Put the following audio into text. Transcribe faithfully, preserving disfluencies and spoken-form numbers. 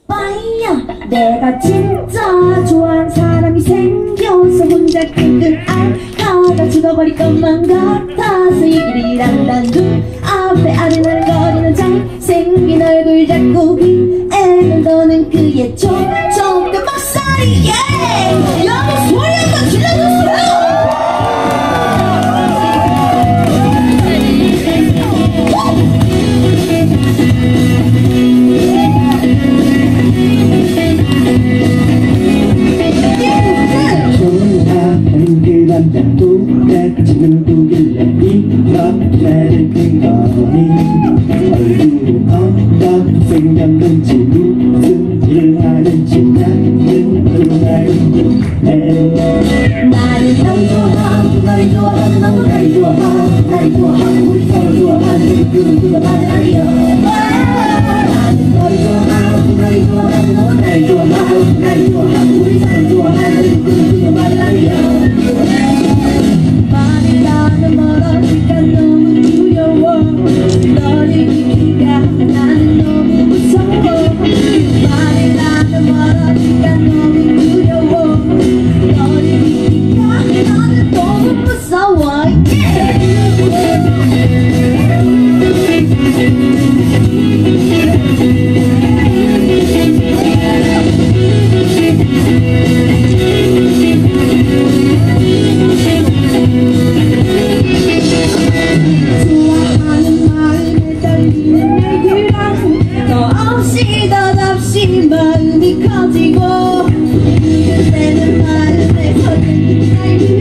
내가 진짜 좋아하는 사람이 생겨서 혼자 끙끙 앓다가 죽어버릴 것만 같아서 이 길이란 눈 앞에 아른아른거리는 잘생긴 얼굴 잡고 귀에는 도는 그의 촉촉한 목소리 yeah! 여러분 소리 한번 질러주세요. 도대체 누구길래 이런 죄를 진 거니 얼굴은 어떻게 생겼는지 무슨 일을 하는지 나는 그날 궁금해 나를 너를 좋아하고 너를 좋아하고 너무 나를 좋아하고 나를 좋아하고 우리 서로 좋아하는 그 누구가 나를 알려 나는 너를 좋아하고 너를 좋아하고 너무 나를 좋아하고 나를 좋아하고 우리 서로 좋아하는 그 누구가 나를 알려 말이라는 멀어지가 너무 두려워 너를 잊기가 나는 너무 무서워 말이라는 멀어지가 너무 두려워 너를 잊기가 나는 너무 무서워 마음이 커지고 그때는 마음에 서는 날